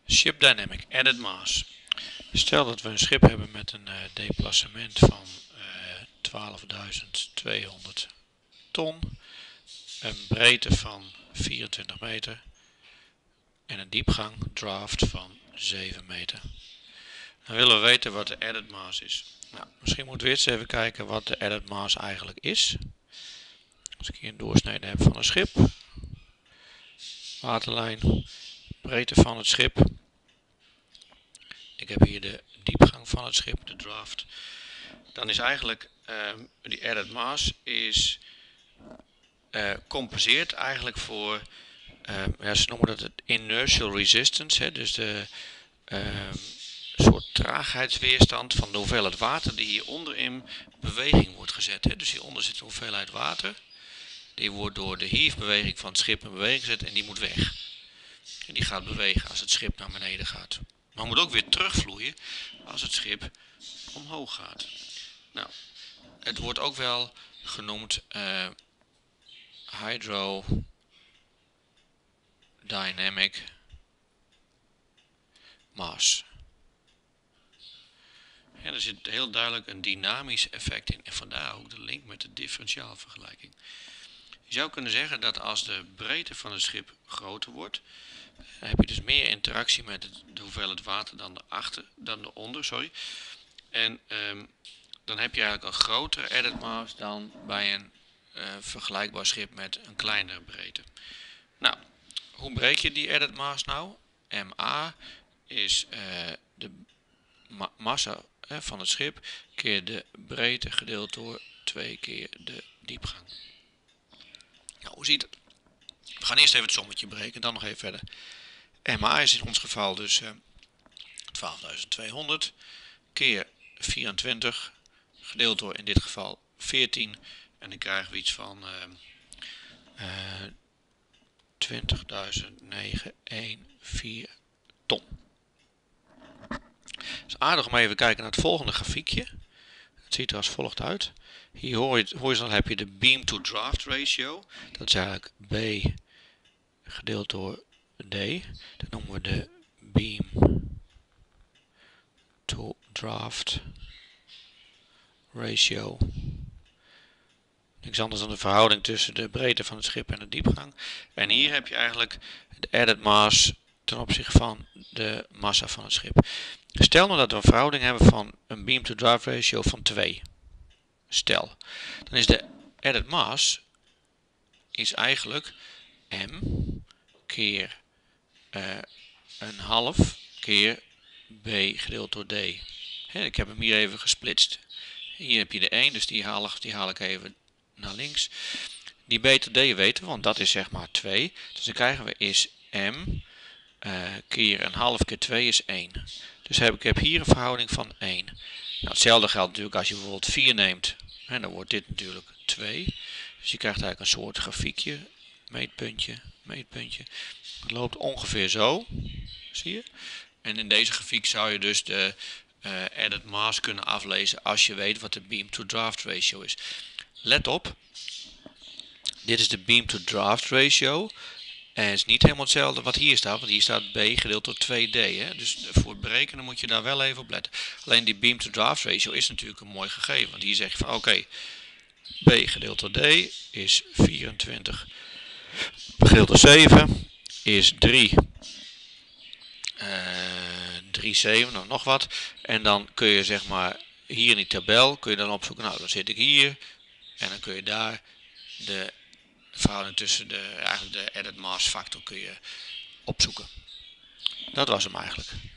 Ship Dynamic Edit Mass. Stel dat we een schip hebben met een deplacement van 12.200 ton, een breedte van 24 meter en een diepgang draft van 7 meter. Dan willen we weten wat de edit mass is. Nou, misschien moeten we eerst even kijken wat de edit mass eigenlijk is. Als ik hier een doorsnede heb van een schip, waterlijn, breedte van het schip. Ik heb hier de diepgang van het schip, de draft. Dan is eigenlijk die edit mass is compenseert eigenlijk voor, ja, ze noemen dat het inertial resistance, hè, dus de soort traagheidsweerstand van de hoeveelheid water die hieronder in beweging wordt gezet. Hè. Dus hieronder zit een hoeveelheid water, die wordt door de hiefbeweging van het schip in beweging gezet en die moet weg. En die gaat bewegen als het schip naar beneden gaat. Maar moet ook weer terugvloeien als het schip omhoog gaat. Nou, het wordt ook wel genoemd hydrodynamic mass. En er zit heel duidelijk een dynamisch effect in en vandaar ook de link met de differentiaalvergelijking. Je zou kunnen zeggen dat als de breedte van het schip groter wordt, heb je dus meer interactie met de hoeveelheid water dan eronder. En dan heb je eigenlijk een grotere edit mass dan bij een vergelijkbaar schip met een kleinere breedte. Nou, hoe breek je die edit mass nou? MA is de massa van het schip keer de breedte gedeeld door 2 keer de diepgang. Nou, hoe ziet het? We gaan eerst even het sommetje breken, dan nog even verder. MA is in ons geval dus 12.200 keer 24 gedeeld door in dit geval 14 en dan krijgen we iets van 20.914 ton. Het is aardig om even te kijken naar het volgende grafiekje. Het ziet er als volgt uit. Hier horizontaal heb je de beam to draft ratio. Dat is eigenlijk B gedeeld door D. Dat noemen we de beam to draft ratio. Niks anders dan de verhouding tussen de breedte van het schip en de diepgang. En hier heb je eigenlijk de edit mass ten opzichte van de massa van het schip. Stel nou dat we een verhouding hebben van een beam to draft ratio van 2. Stel, dan is de edit mass is eigenlijk m keer een half keer b gedeeld door d. Ik heb hem hier even gesplitst. Hier heb je de 1, dus die haal ik even naar links. Die b tot d weten we, want dat is zeg maar 2. Dus dan krijgen we is m keer een half keer 2 is 1. Dus ik heb hier een verhouding van 1. Nou, hetzelfde geldt natuurlijk als je bijvoorbeeld 4 neemt. En dan wordt dit natuurlijk 2. Dus je krijgt eigenlijk een soort grafiekje. Meetpuntje, meetpuntje. Het loopt ongeveer zo. Zie je? En in deze grafiek zou je dus de edit mass kunnen aflezen als je weet wat de beam to draft ratio is. Let op. Dit is de beam to draft ratio. En het is niet helemaal hetzelfde wat hier staat, want hier staat B gedeeld door 2D. Hè? Dus voor het berekenen moet je daar wel even op letten. Alleen die beam to draft ratio is natuurlijk een mooi gegeven. Want hier zeg je van oké, B gedeeld door D is 24 gedeeld door 7 is 3. 3,7 of nog wat. En dan kun je zeg maar hier in die tabel kun je dan opzoeken. Nou, dan zit ik hier. En dan kun je daar de verhouding tussen de edit mass factor kun je opzoeken. Dat was hem eigenlijk.